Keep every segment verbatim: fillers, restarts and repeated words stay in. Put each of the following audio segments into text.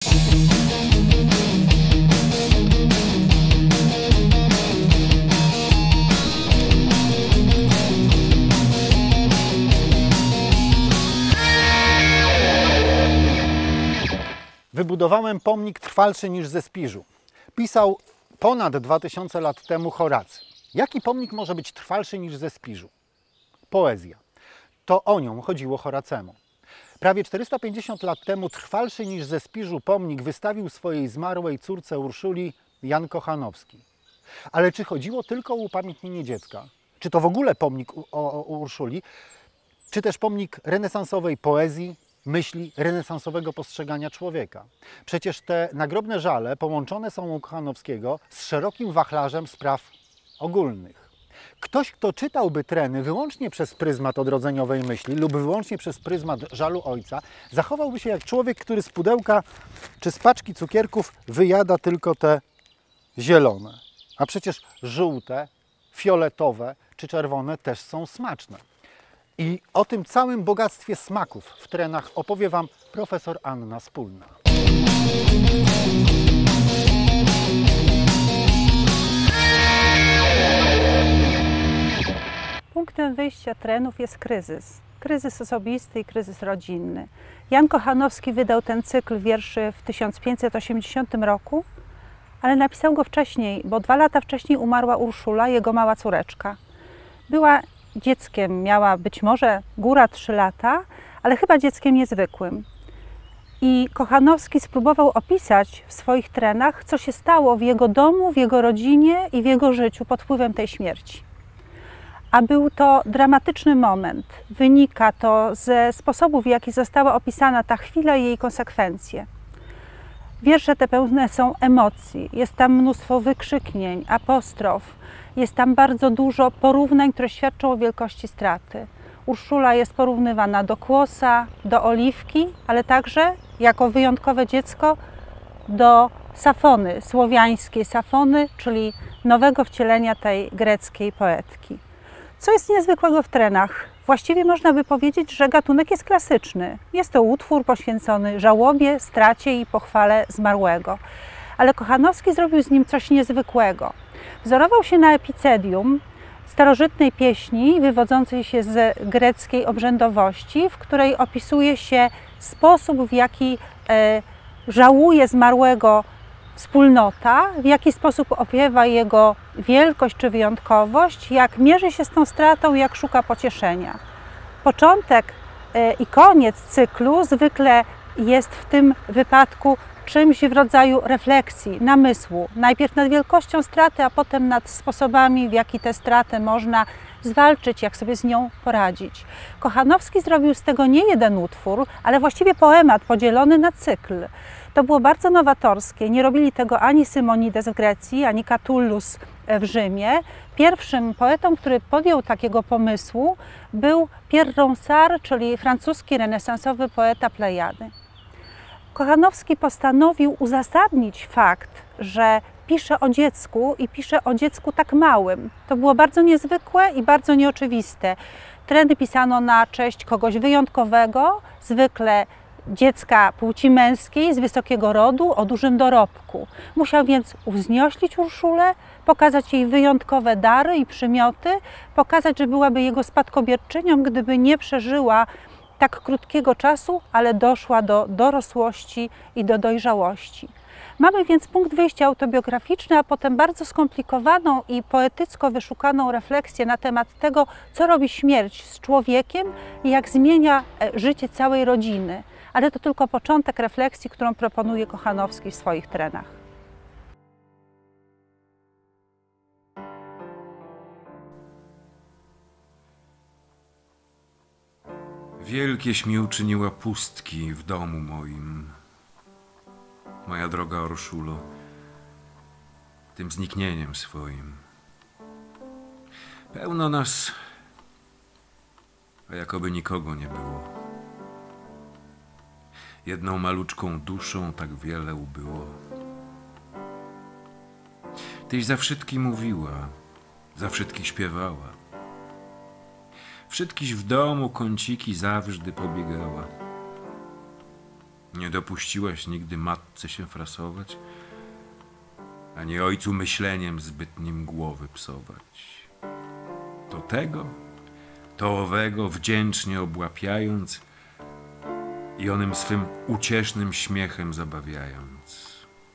Wybudowałem pomnik trwalszy niż ze Spiżu. Pisał ponad dwa tysiące lat temu Horacy. Jaki pomnik może być trwalszy niż ze Spiżu? Poezja. To o nią chodziło Horacemu. Prawie czterysta pięćdziesiąt lat temu trwalszy niż ze Spiżu pomnik wystawił swojej zmarłej córce Urszuli Jan Kochanowski. Ale czy chodziło tylko o upamiętnienie dziecka? Czy to w ogóle pomnik o, o Urszuli? Czy też pomnik renesansowej poezji, myśli, renesansowego postrzegania człowieka? Przecież te nagrobne żale połączone są u Kochanowskiego z szerokim wachlarzem spraw ogólnych. Ktoś, kto czytałby treny wyłącznie przez pryzmat odrodzeniowej myśli lub wyłącznie przez pryzmat żalu ojca, zachowałby się jak człowiek, który z pudełka czy z paczki cukierków wyjada tylko te zielone. A przecież żółte, fioletowe czy czerwone też są smaczne. I o tym całym bogactwie smaków w trenach opowie Wam profesor Anna Spólna. Punktem wyjścia trenów jest kryzys. Kryzys osobisty i kryzys rodzinny. Jan Kochanowski wydał ten cykl wierszy w tysiąc pięćset osiemdziesiątym roku, ale napisał go wcześniej, bo dwa lata wcześniej umarła Urszula, jego mała córeczka. Była dzieckiem, miała być może góra trzy lata, ale chyba dzieckiem niezwykłym. I Kochanowski spróbował opisać w swoich trenach, co się stało w jego domu, w jego rodzinie i w jego życiu pod wpływem tej śmierci. A był to dramatyczny moment. Wynika to ze sposobu, w jaki została opisana ta chwila i jej konsekwencje. Wiersze te pełne są emocji, jest tam mnóstwo wykrzyknień, apostrof, jest tam bardzo dużo porównań, które świadczą o wielkości straty. Urszula jest porównywana do Kłosa, do Oliwki, ale także, jako wyjątkowe dziecko, do Safony, słowiańskiej Safony, czyli nowego wcielenia tej greckiej poetki. Co jest niezwykłego w trenach? Właściwie można by powiedzieć, że gatunek jest klasyczny. Jest to utwór poświęcony żałobie, stracie i pochwale zmarłego. Ale Kochanowski zrobił z nim coś niezwykłego. Wzorował się na epicedium, starożytnej pieśni wywodzącej się z greckiej obrzędowości, w której opisuje się sposób, w jaki e, żałuje zmarłego wspólnota, w jaki sposób opiewa jego wielkość czy wyjątkowość, jak mierzy się z tą stratą, jak szuka pocieszenia. Początek e, i koniec cyklu zwykle jest w tym wypadku czymś w rodzaju refleksji, namysłu. Najpierw nad wielkością straty, a potem nad sposobami, w jaki tę stratę można zwalczyć, jak sobie z nią poradzić. Kochanowski zrobił z tego nie jeden utwór, ale właściwie poemat podzielony na cykl. To było bardzo nowatorskie. Nie robili tego ani Simonides w Grecji, ani Catullus w Rzymie. Pierwszym poetą, który podjął takiego pomysłu, był Pierre Ronsard, czyli francuski renesansowy poeta Plejady. Kochanowski postanowił uzasadnić fakt, że pisze o dziecku i pisze o dziecku tak małym. To było bardzo niezwykłe i bardzo nieoczywiste. Treny pisano na cześć kogoś wyjątkowego, zwykle dziecka płci męskiej, z wysokiego rodu, o dużym dorobku. Musiał więc uwznioślić Urszulę, pokazać jej wyjątkowe dary i przymioty, pokazać, że byłaby jego spadkobierczynią, gdyby nie przeżyła tak krótkiego czasu, ale doszła do dorosłości i do dojrzałości. Mamy więc punkt wyjścia autobiograficzny, a potem bardzo skomplikowaną i poetycko wyszukaną refleksję na temat tego, co robi śmierć z człowiekiem i jak zmienia życie całej rodziny. Ale to tylko początek refleksji, którą proponuje Kochanowski w swoich trenach. Wielkieś mi uczyniła pustki w domu moim, moja droga Urszulo, tym zniknieniem swoim. Pełno nas, a jakoby nikogo nie było. Jedną maluczką duszą tak wiele ubyło. Tyś za wszystkich mówiła, za wszystkich śpiewała. Wszystkiś w domu kąciki zawżdy pobiegała. Nie dopuściłaś nigdy matce się frasować, ani ojcu myśleniem zbytnim głowy psować. To tego, to owego wdzięcznie obłapiając i onym swym uciesznym śmiechem zabawiając.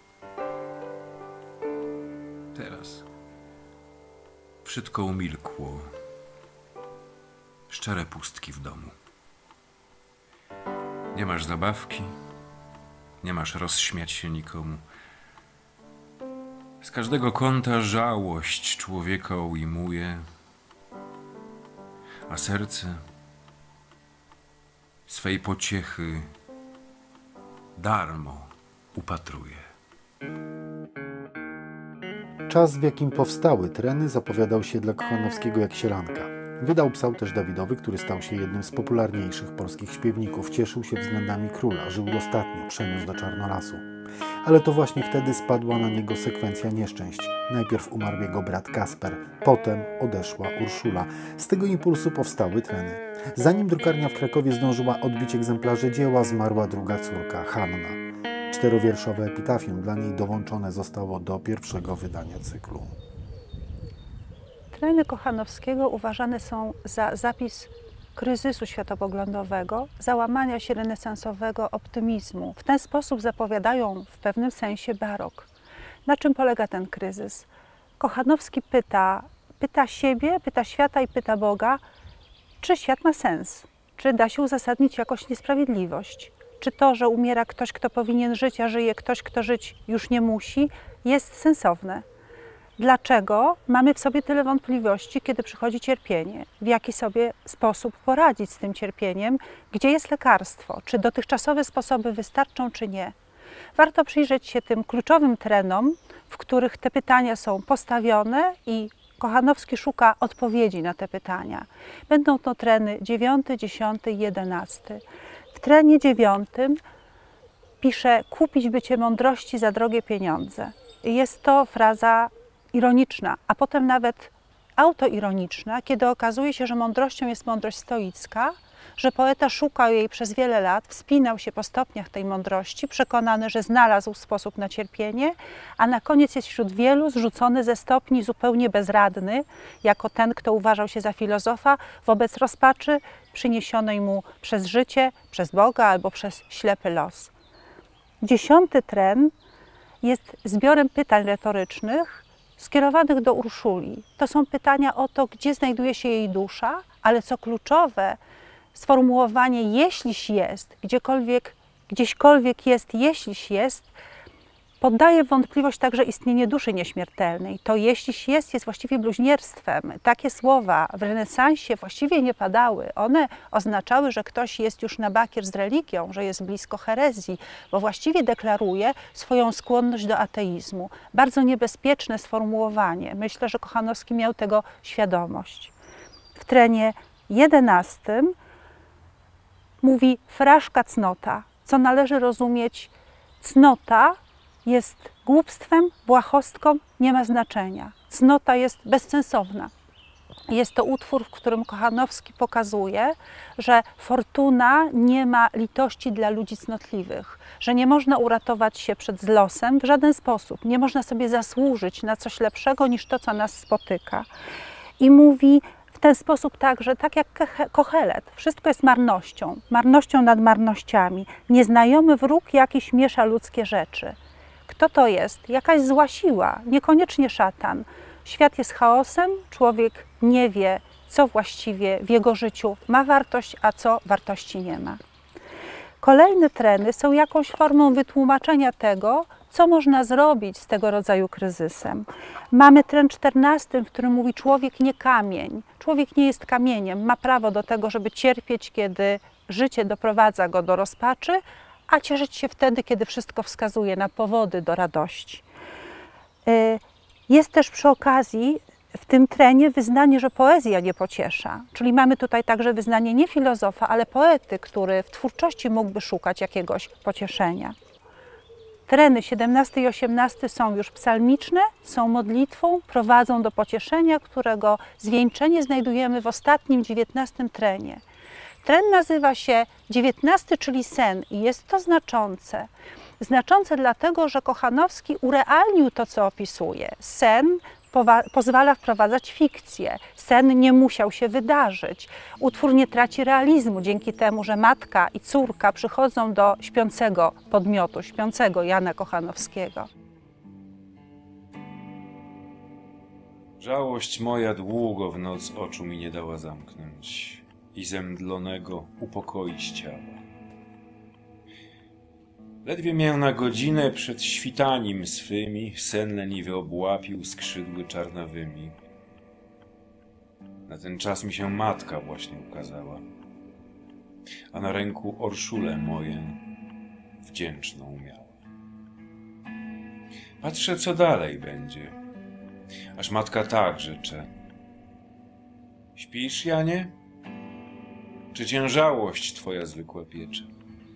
Teraz wszystko umilkło, szczere pustki w domu. Nie masz zabawki, nie masz rozśmiać się nikomu. Z każdego kąta żałość człowieka ujmuje, a serce swej pociechy darmo upatruje. Czas, w jakim powstały treny, zapowiadał się dla Kochanowskiego jak sielanka. Wydał psał też Dawidowy, który stał się jednym z popularniejszych polskich śpiewników. Cieszył się względami króla, żył dostatnio, przeniósł do Czarnolasu. Ale to właśnie wtedy spadła na niego sekwencja nieszczęść. Najpierw umarł jego brat Kasper, potem odeszła Urszula. Z tego impulsu powstały treny. Zanim drukarnia w Krakowie zdążyła odbić egzemplarze dzieła, zmarła druga córka, Hanna. Czterowierszowe epitafium dla niej dołączone zostało do pierwszego wydania cyklu. Treny Kochanowskiego uważane są za zapis kryzysu światopoglądowego, załamania się renesansowego optymizmu. W ten sposób zapowiadają w pewnym sensie barok. Na czym polega ten kryzys? Kochanowski pyta, pyta siebie, pyta świata i pyta Boga, czy świat ma sens? Czy da się uzasadnić jakąś niesprawiedliwość? Czy to, że umiera ktoś, kto powinien żyć, a żyje ktoś, kto żyć już nie musi, jest sensowne? Dlaczego mamy w sobie tyle wątpliwości, kiedy przychodzi cierpienie? W jaki sobie sposób poradzić z tym cierpieniem? Gdzie jest lekarstwo? Czy dotychczasowe sposoby wystarczą, czy nie? Warto przyjrzeć się tym kluczowym trenom, w których te pytania są postawione i Kochanowski szuka odpowiedzi na te pytania. Będą to treny dziewiąty, dziesiąty i jedenasty. W trenie dziewiątym pisze: kupić by cię mądrości za drogie pieniądze. Jest to fraza ironiczna, a potem nawet autoironiczna, kiedy okazuje się, że mądrością jest mądrość stoicka, że poeta szukał jej przez wiele lat, wspinał się po stopniach tej mądrości, przekonany, że znalazł sposób na cierpienie, a na koniec jest wśród wielu zrzucony ze stopni zupełnie bezradny, jako ten, kto uważał się za filozofa, wobec rozpaczy przyniesionej mu przez życie, przez Boga albo przez ślepy los. Dziesiąty tren jest zbiorem pytań retorycznych skierowanych do Urszuli. To są pytania o to, gdzie znajduje się jej dusza, ale co kluczowe, sformułowanie jeśliś jest, gdziekolwiek, gdzieśkolwiek jest, jeśliś jest, poddaje w wątpliwość także istnienie duszy nieśmiertelnej. To jeśliś jest, jest właściwie bluźnierstwem. Takie słowa w renesansie właściwie nie padały. One oznaczały, że ktoś jest już na bakier z religią, że jest blisko herezji, bo właściwie deklaruje swoją skłonność do ateizmu. Bardzo niebezpieczne sformułowanie. Myślę, że Kochanowski miał tego świadomość. W trenie jedenastym mówi fraszka cnota, co należy rozumieć. Cnota jest głupstwem, błahostką, nie ma znaczenia. Cnota jest bezsensowna. Jest to utwór, w którym Kochanowski pokazuje, że fortuna nie ma litości dla ludzi cnotliwych, że nie można uratować się przed losem w żaden sposób, nie można sobie zasłużyć na coś lepszego niż to, co nas spotyka. I mówi w ten sposób także, tak jak Kochelet, wszystko jest marnością, marnością nad marnościami. Nieznajomy wróg jakiś miesza ludzkie rzeczy. Kto to jest? Jakaś zła siła, niekoniecznie szatan. Świat jest chaosem, człowiek nie wie, co właściwie w jego życiu ma wartość, a co wartości nie ma. Kolejne treny są jakąś formą wytłumaczenia tego, co można zrobić z tego rodzaju kryzysem. Mamy tren czternasty, w którym mówi: człowiek nie kamień. Człowiek nie jest kamieniem, ma prawo do tego, żeby cierpieć, kiedy życie doprowadza go do rozpaczy, a cieszyć się wtedy, kiedy wszystko wskazuje na powody do radości. Jest też przy okazji w tym trenie wyznanie, że poezja nie pociesza. Czyli mamy tutaj także wyznanie nie filozofa, ale poety, który w twórczości mógłby szukać jakiegoś pocieszenia. Treny siedemnasty i osiemnasty są już psalmiczne, są modlitwą, prowadzą do pocieszenia, którego zwieńczenie znajdujemy w ostatnim, dziewiętnastym trenie. Tren nazywa się dziewiętnasty, czyli sen, i jest to znaczące. Znaczące dlatego, że Kochanowski urealnił to, co opisuje. Sen pozwala wprowadzać fikcję. Sen nie musiał się wydarzyć. Utwór nie traci realizmu dzięki temu, że matka i córka przychodzą do śpiącego podmiotu, śpiącego Jana Kochanowskiego. Żałość moja długo w noc oczu mi nie dała zamknąć i zemdlonego upokoić ciała. Ledwie mię na godzinę przed świtaniem swymi sen leniwy obłapił skrzydły czarnawymi. Na ten czas mi się matka właśnie ukazała, a na ręku orszule moje wdzięczną miała. Patrzę, co dalej będzie, aż matka tak rzecze: śpisz, Janie? Czy cię żałość twoja zwykła piecze?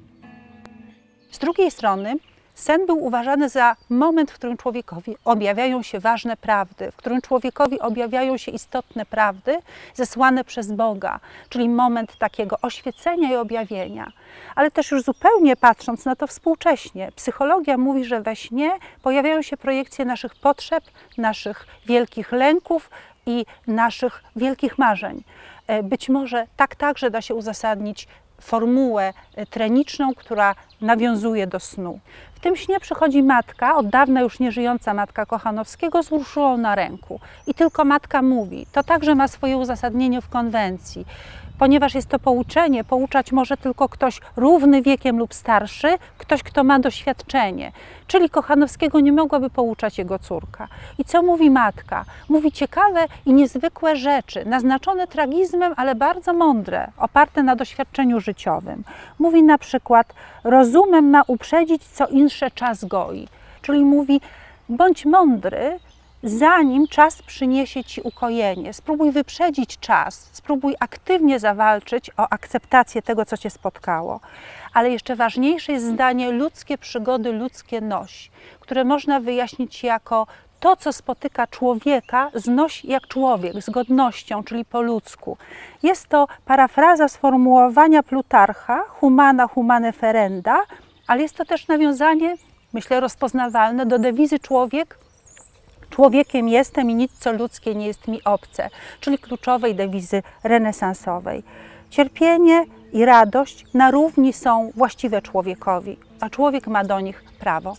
Z drugiej strony sen był uważany za moment, w którym człowiekowi objawiają się ważne prawdy, w którym człowiekowi objawiają się istotne prawdy zesłane przez Boga, czyli moment takiego oświecenia i objawienia. Ale też już zupełnie patrząc na to współcześnie, psychologia mówi, że we śnie pojawiają się projekcje naszych potrzeb, naszych wielkich lęków i naszych wielkich marzeń. Być może tak także da się uzasadnić formułę treniczną, która nawiązuje do snu. W tym śnie przychodzi matka, od dawna już nieżyjąca matka Kochanowskiego, z Urszulą na ręku. I tylko matka mówi. To także ma swoje uzasadnienie w konwencji. Ponieważ jest to pouczenie, pouczać może tylko ktoś równy wiekiem lub starszy, ktoś, kto ma doświadczenie. Czyli Kochanowskiego nie mogłaby pouczać jego córka. I co mówi matka? Mówi ciekawe i niezwykłe rzeczy, naznaczone tragizmem, ale bardzo mądre, oparte na doświadczeniu życiowym. Mówi na przykład: rozumem ma uprzedzić, co insze czas goi. Czyli mówi: bądź mądry, zanim czas przyniesie ci ukojenie. Spróbuj wyprzedzić czas, spróbuj aktywnie zawalczyć o akceptację tego, co cię spotkało. Ale jeszcze ważniejsze jest zdanie: ludzkie przygody, ludzkie noś, które można wyjaśnić jako to, co spotyka człowieka, znoś jak człowiek, z godnością, czyli po ludzku. Jest to parafraza sformułowania Plutarcha, humana humane ferenda, ale jest to też nawiązanie, myślę, rozpoznawalne do dewizy człowiek człowiekiem jestem i nic, co ludzkie, nie jest mi obce, czyli kluczowej dewizy renesansowej. Cierpienie i radość na równi są właściwe człowiekowi, a człowiek ma do nich prawo.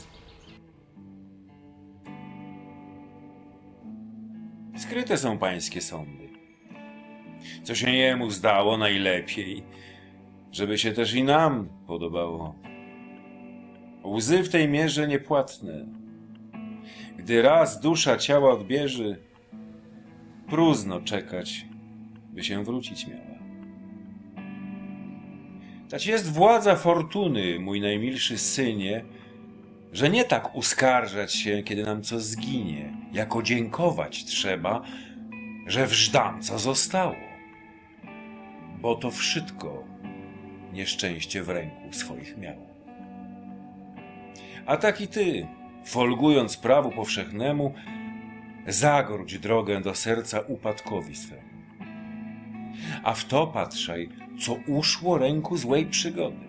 Skryte są pańskie sądy. Co się jemu zdało najlepiej, żeby się też i nam podobało. Łzy w tej mierze niepłatne. Gdy raz dusza ciała odbierze, próżno czekać, by się wrócić miała. Tać jest władza fortuny, mój najmilszy synie, że nie tak uskarżać się, kiedy nam co zginie, jako dziękować trzeba, że wżdam, co zostało, bo to wszystko nieszczęście w ręku swoich miało. A tak i ty, folgując prawu powszechnemu, zagródź drogę do serca upadkowi swemu. A w to patrzaj, co uszło ręku złej przygody.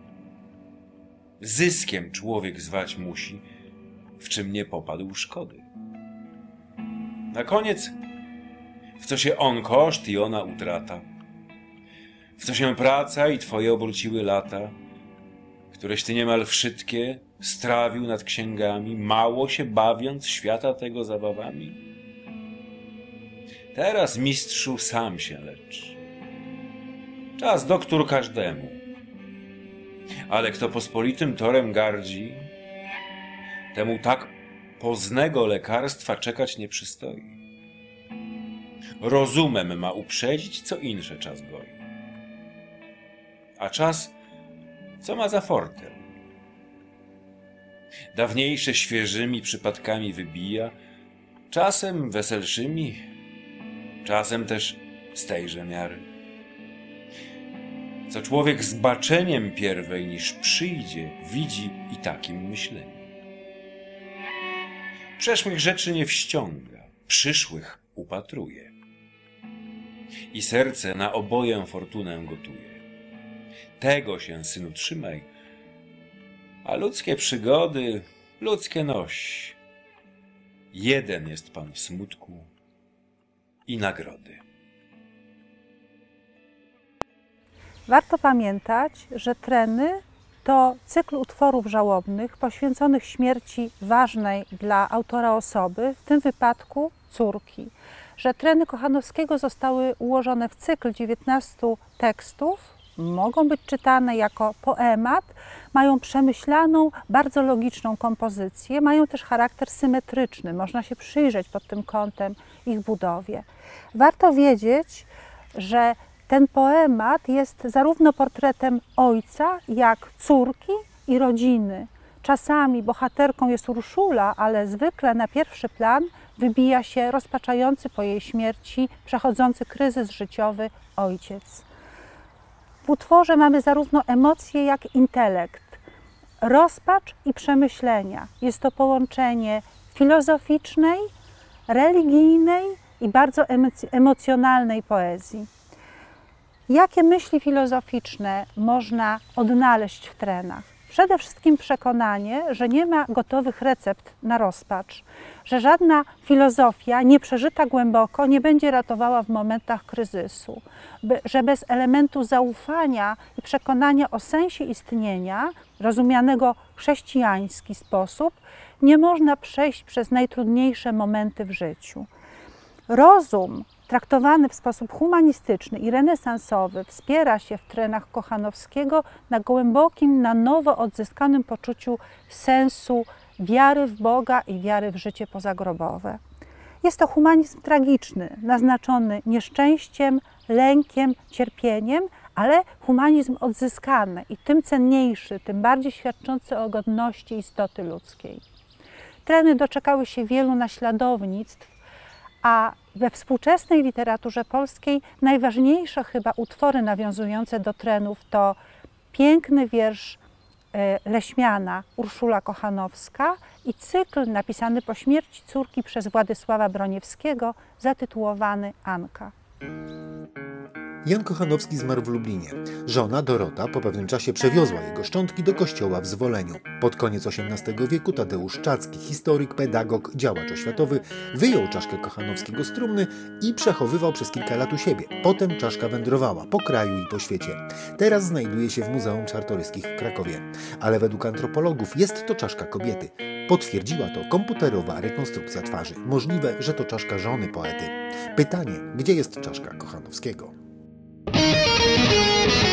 Zyskiem człowiek zwać musi, w czym nie popadł szkody. Na koniec, w co się on koszt i ona utrata, w co się praca i twoje obróciły lata, któreś ty niemal wszystkie strawił nad księgami, mało się bawiąc świata tego zabawami? Teraz, mistrzu, sam się lecz. Czas doktór każdemu. Ale kto pospolitym torem gardzi, temu tak poznego lekarstwa czekać nie przystoi. Rozumem ma uprzedzić, co insze czas goi. A czas, co ma za fortel? Dawniejsze świeżymi przypadkami wybija, czasem weselszymi, czasem też z tejże miary. Co człowiek z baczeniem pierwej niż przyjdzie, widzi i takim myśleniem. Przeszłych rzeczy nie wściąga, przyszłych upatruje. i serce na oboję fortunę gotuje. Tego się, synu, trzymaj, a ludzkie przygody, ludzkie noś. Jeden jest Pan smutku i nagrody. Warto pamiętać, że treny to cykl utworów żałobnych poświęconych śmierci ważnej dla autora osoby, w tym wypadku córki. Że treny Kochanowskiego zostały ułożone w cykl dziewiętnastu tekstów, mogą być czytane jako poemat, mają przemyślaną, bardzo logiczną kompozycję, mają też charakter symetryczny, można się przyjrzeć pod tym kątem ich budowie. Warto wiedzieć, że ten poemat jest zarówno portretem ojca, jak córki i rodziny. Czasami bohaterką jest Urszula, ale zwykle na pierwszy plan wybija się rozpaczający po jej śmierci, przechodzący kryzys życiowy ojciec. W utworze mamy zarówno emocje, jak intelekt, rozpacz i przemyślenia. Jest to połączenie filozoficznej, religijnej i bardzo emocjonalnej poezji. Jakie myśli filozoficzne można odnaleźć w trenach? Przede wszystkim przekonanie, że nie ma gotowych recept na rozpacz, że żadna filozofia nieprzeżyta głęboko nie będzie ratowała w momentach kryzysu, że bez elementu zaufania i przekonania o sensie istnienia, rozumianego w chrześcijański sposób, nie można przejść przez najtrudniejsze momenty w życiu. Rozum traktowany w sposób humanistyczny i renesansowy wspiera się w trenach Kochanowskiego na głębokim, na nowo odzyskanym poczuciu sensu wiary w Boga i wiary w życie pozagrobowe. Jest to humanizm tragiczny, naznaczony nieszczęściem, lękiem, cierpieniem, ale humanizm odzyskany i tym cenniejszy, tym bardziej świadczący o godności istoty ludzkiej. Treny doczekały się wielu naśladownictw, a we współczesnej literaturze polskiej najważniejsze chyba utwory nawiązujące do trenów to piękny wiersz Leśmiana Urszula Kochanowska i cykl napisany po śmierci córki przez Władysława Broniewskiego zatytułowany Anka. Jan Kochanowski zmarł w Lublinie. Żona Dorota po pewnym czasie przewiozła jego szczątki do kościoła w Zwoleniu. Pod koniec osiemnastego wieku Tadeusz Czacki, historyk, pedagog, działacz oświatowy, wyjął czaszkę Kochanowskiego z trumny i przechowywał przez kilka lat u siebie. Potem czaszka wędrowała po kraju i po świecie. Teraz znajduje się w Muzeum Czartoryskich w Krakowie. Ale według antropologów jest to czaszka kobiety. Potwierdziła to komputerowa rekonstrukcja twarzy. Możliwe, że to czaszka żony poety. Pytanie, gdzie jest czaszka Kochanowskiego?